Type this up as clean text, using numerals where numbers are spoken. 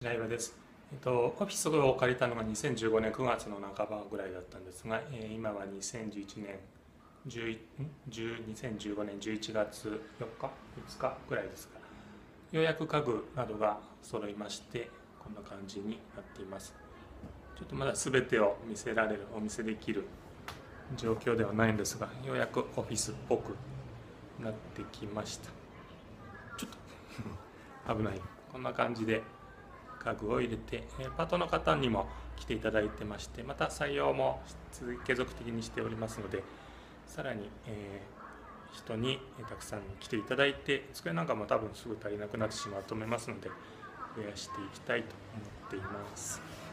平岩です。オフィスを借りたのが2015年9月の半ばぐらいだったんですが、今は2011年2015年11月4日、5日ぐらいですが、ようやく家具などが揃いまして、こんな感じになっています。ちょっとまだ全てを見せられる、お見せできる状況ではないんですが、ようやくオフィスっぽくなってきました。ちょっと危ない。こんな感じで家具を入れて、パートの方にも来ていただいてまして、また採用も継続的にしておりますので、さらに、人にたくさん来ていただいて、机なんかも多分すぐ足りなくなってしまうと思いますので、増やしていきたいと思っています。